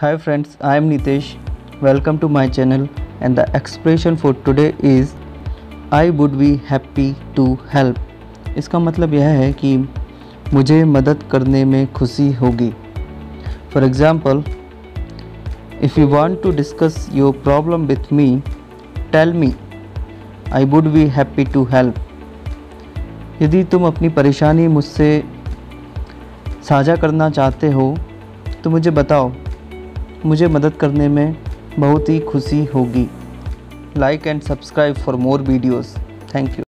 Hi friends, I am Nitesh. Welcome to my channel and the expression for today is I would be happy to help. इसका मतलब यह है कि मुझे मदद करने में खुशी होगी. For example, if you want to discuss your problem with me, tell me. I would be happy to help. यदि तुम अपनी परेशानी मुझसे साझा करना चाहते हो तो मुझे बताओ, मुझे मदद करने में बहुत ही खुशी होगी. Like and subscribe for more videos. Thank you.